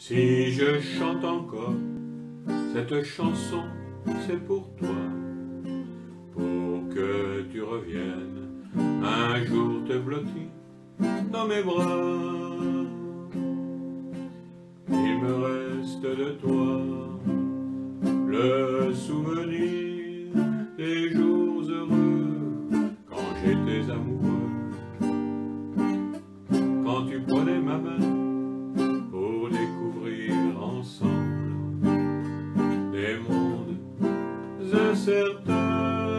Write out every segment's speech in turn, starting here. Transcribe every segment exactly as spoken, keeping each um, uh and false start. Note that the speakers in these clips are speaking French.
Si je chante encore, cette chanson, c'est pour toi, pour que tu reviennes, un jour te blottir dans mes bras. Il me reste de toi le souvenir des jours heureux, quand j'étais amoureux, quand tu prenais ma main pour découvrir ensemble des mondes incertains,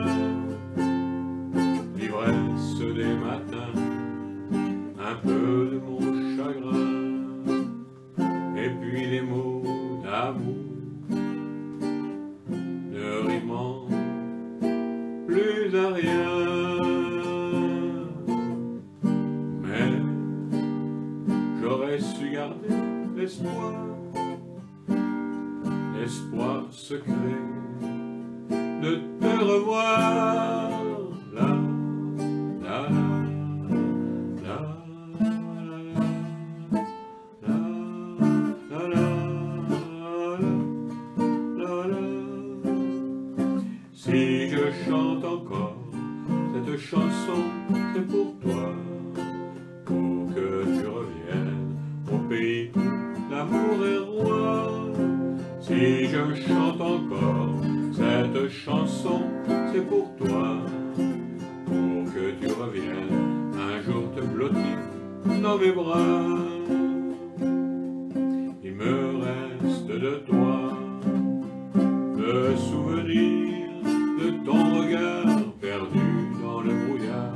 l'ivresse des matins, un peu de mon chagrin, et puis les mots d'amour, ne rimant plus à rien. Mais j'aurais su garder l'espoir, l'espoir secret de te revoir. Là, là, là, là, là, là, là. Si je chante encore cette chanson, c'est pour toi, pour que tu reviennes au pays où l'amour est roi. Si je chante encore cette chanson, c'est pour toi, pour que tu reviennes, un jour te blottir dans mes bras. Il me reste de toi le souvenir de ton regard perdu dans le brouillard,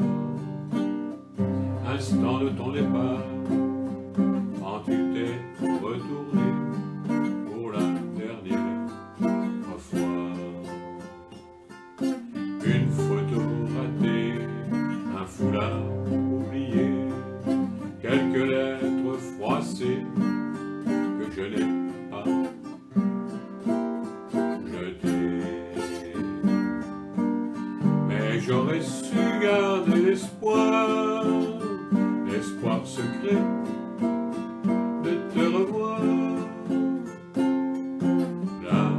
instant de ton départ, quand tu t'es retourné pour la dernière fois. Une photo ratée, un foulard oublié, quelques lettres froissées que je n'ai pas jetées. Mais j'aurais su garder l'espoir, l'espoir secret de te revoir. Là,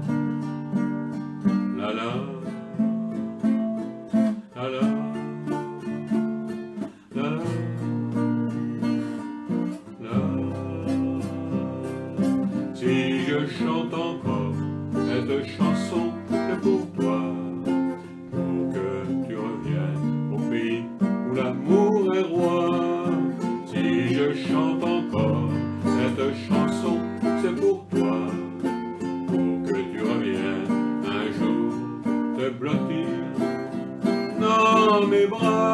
là, là, là, là, là, là. Si je chante encore cette chanson, c'est pour toi, pour que tu reviennes au pays où l'amour est roi. Si je chante encore cette chanson, c'est pour toi, pour que tu reviennes un jour te blottir dans mes bras.